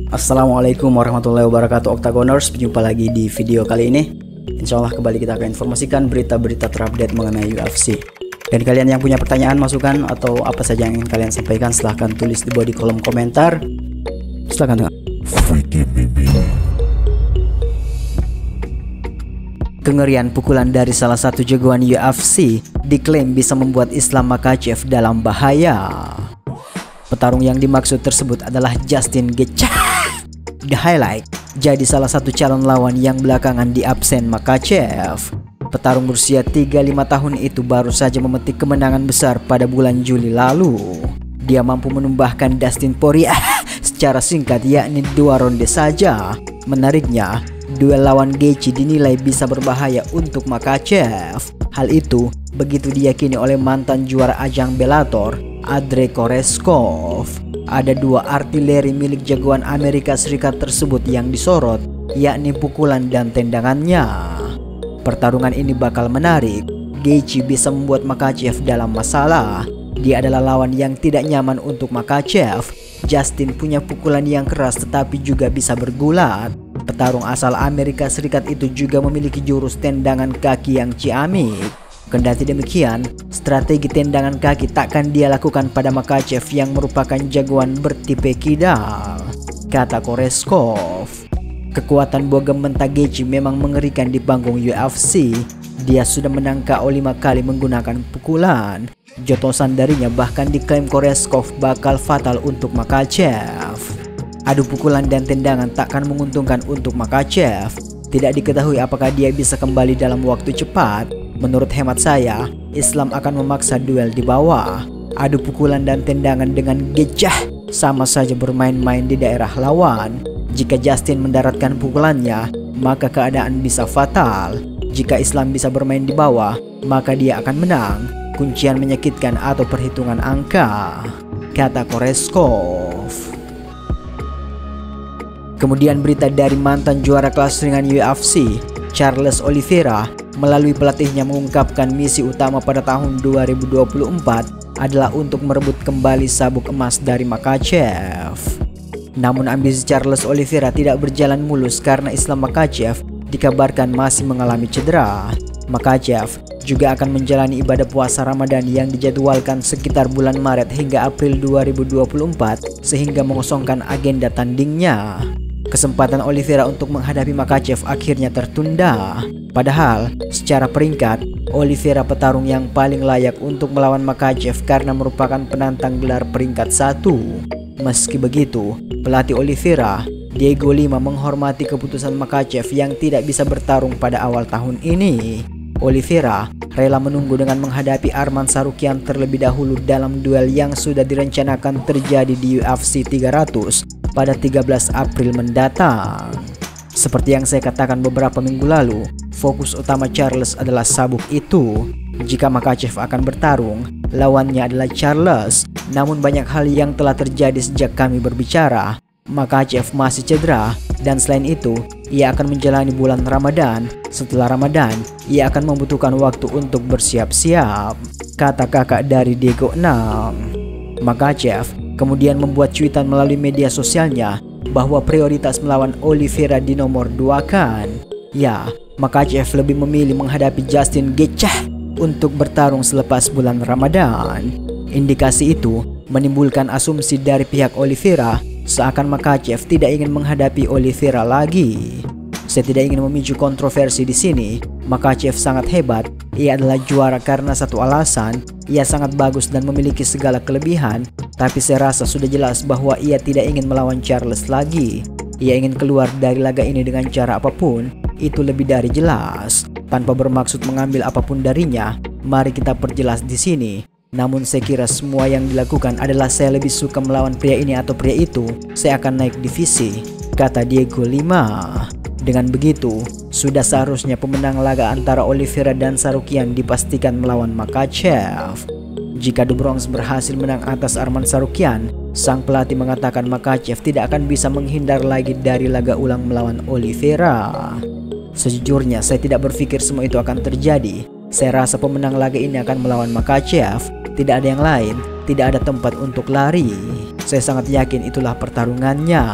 Assalamualaikum warahmatullahi wabarakatuh Octagoners, berjumpa lagi di video kali ini. Insyaallah kembali kita akan informasikan berita-berita terupdate mengenai UFC. Dan kalian yang punya pertanyaan, masukan, atau apa saja yang ingin kalian sampaikan, silahkan tulis di bawah di kolom komentar. Silahkan. Kengerian pukulan dari salah satu jagoan UFC diklaim bisa membuat Islam Makhachev dalam bahaya. Petarung yang dimaksud tersebut adalah Justin Gaethje. The highlight, jadi salah satu calon lawan yang belakangan diabsen Makhachev. Petarung berusia 35 tahun itu baru saja memetik kemenangan besar pada bulan Juli lalu. Dia mampu menumbahkan Dustin Poirier secara singkat, yakni 2 ronde saja. Menariknya, duel lawan Gaethje dinilai bisa berbahaya untuk Makhachev. Hal itu begitu diyakini oleh mantan juara ajang Bellator, Andrei Koreshkov. Ada 2 artileri milik jagoan Amerika Serikat tersebut yang disorot, yakni pukulan dan tendangannya. Pertarungan ini bakal menarik. Gaethje bisa membuat Makhachev dalam masalah. Dia adalah lawan yang tidak nyaman untuk Makhachev. Justin punya pukulan yang keras tetapi juga bisa bergulat. Petarung asal Amerika Serikat itu juga memiliki jurus tendangan kaki yang ciamik. Kendati demikian, strategi tendangan kaki takkan dia lakukan pada Makhachev yang merupakan jagoan bertipe kidal, kata Koreshkov. Kekuatan bogem mentah Gaethje memang mengerikan di panggung UFC. Dia sudah menang KO 5 kali menggunakan pukulan. Jotosan darinya bahkan diklaim Koreshkov bakal fatal untuk Makhachev. Adu pukulan dan tendangan takkan menguntungkan untuk Makhachev. Tidak diketahui apakah dia bisa kembali dalam waktu cepat. Menurut hemat saya, Islam akan memaksa duel di bawah. Adu pukulan dan tendangan dengan Gaethje sama saja bermain-main di daerah lawan. Jika Justin mendaratkan pukulannya, maka keadaan bisa fatal. Jika Islam bisa bermain di bawah, maka dia akan menang. Kuncian menyakitkan atau perhitungan angka, kata Koreshkov. Kemudian berita dari mantan juara kelas ringan UFC, Charles Oliveira, melalui pelatihnya mengungkapkan misi utama pada tahun 2024 adalah untuk merebut kembali sabuk emas dari Makhachev. Namun ambisi Charles Oliveira tidak berjalan mulus karena Islam Makhachev dikabarkan masih mengalami cedera. Makhachev juga akan menjalani ibadah puasa Ramadan yang dijadwalkan sekitar bulan Maret hingga April 2024 sehingga mengosongkan agenda tandingnya. Kesempatan Oliveira untuk menghadapi Makhachev akhirnya tertunda. Padahal, secara peringkat, Oliveira petarung yang paling layak untuk melawan Makhachev karena merupakan penantang gelar peringkat 1. Meski begitu, pelatih Oliveira, Diego Lima, menghormati keputusan Makhachev yang tidak bisa bertarung pada awal tahun ini. Oliveira rela menunggu dengan menghadapi Arman Tsarukyan terlebih dahulu dalam duel yang sudah direncanakan terjadi di UFC 300 pada 13 April mendatang. Seperti yang saya katakan beberapa minggu lalu, fokus utama Charles adalah sabuk itu. Jika Makhachev akan bertarung, lawannya adalah Charles. Namun banyak hal yang telah terjadi sejak kami berbicara. Makhachev masih cedera, dan selain itu, ia akan menjalani bulan Ramadan. Setelah Ramadan, ia akan membutuhkan waktu untuk bersiap-siap, kata kakak dari Diego 6. Makhachev kemudian membuat cuitan melalui media sosialnya bahwa prioritas melawan Oliveira di nomor 2 kan. Ya, Makhachev lebih memilih menghadapi Justin Gaethje untuk bertarung selepas bulan Ramadan. Indikasi itu menimbulkan asumsi dari pihak Oliveira seakan Makhachev tidak ingin menghadapi Oliveira lagi. Saya tidak ingin memicu kontroversi di sini. Makhachev sangat hebat. Ia adalah juara karena satu alasan, ia sangat bagus dan memiliki segala kelebihan. Tapi saya rasa sudah jelas bahwa ia tidak ingin melawan Charles lagi. Ia ingin keluar dari laga ini dengan cara apapun. Itu lebih dari jelas. Tanpa bermaksud mengambil apapun darinya, mari kita perjelas di sini. Namun saya kira semua yang dilakukan adalah saya lebih suka melawan pria ini atau pria itu, saya akan naik divisi, kata Diego 5. Dengan begitu, sudah seharusnya pemenang laga antara Oliveira dan Tsarukyan dipastikan melawan Makhachev. Jika The Bronx berhasil menang atas Arman Tsarukyan, sang pelatih mengatakan Makhachev tidak akan bisa menghindar lagi dari laga ulang melawan Oliveira. Sejujurnya saya tidak berpikir semua itu akan terjadi. Saya rasa pemenang laga ini akan melawan Makhachev. Tidak ada yang lain, tidak ada tempat untuk lari. Saya sangat yakin itulah pertarungannya.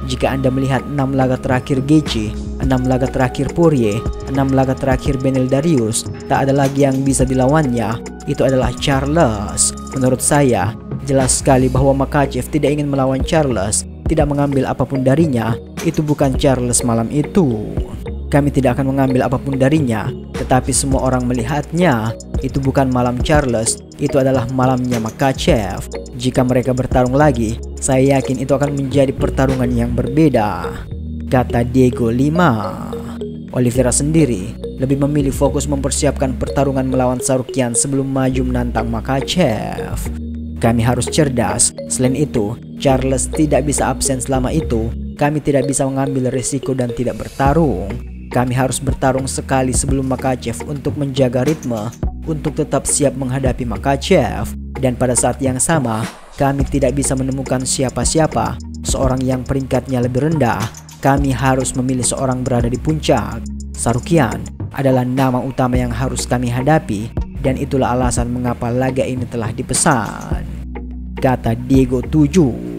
Jika Anda melihat 6 laga terakhir Gaethje, 6 laga terakhir Poirier, 6 laga terakhir Beneil Dariush, tak ada lagi yang bisa dilawannya. Itu adalah Charles. Menurut saya, jelas sekali bahwa Makhachev tidak ingin melawan Charles, tidak mengambil apapun darinya. Itu bukan Charles malam itu. Kami tidak akan mengambil apapun darinya, tetapi semua orang melihatnya. Itu bukan malam Charles, itu adalah malamnya Makhachev. Jika mereka bertarung lagi, saya yakin itu akan menjadi pertarungan yang berbeda, kata Diego Lima. Oliveira sendiri lebih memilih fokus mempersiapkan pertarungan melawan Tsarukyan sebelum maju menantang Makhachev. Kami harus cerdas. Selain itu, Charles tidak bisa absen selama itu. Kami tidak bisa mengambil risiko dan tidak bertarung. Kami harus bertarung sekali sebelum Makhachev untuk menjaga ritme, untuk tetap siap menghadapi Makhachev. Dan pada saat yang sama, kami tidak bisa menemukan siapa-siapa, seorang yang peringkatnya lebih rendah. Kami harus memilih seorang berada di puncak. Tsarukyan adalah nama utama yang harus kami hadapi, dan itulah alasan mengapa laga ini telah dipesan, kata Diego 7.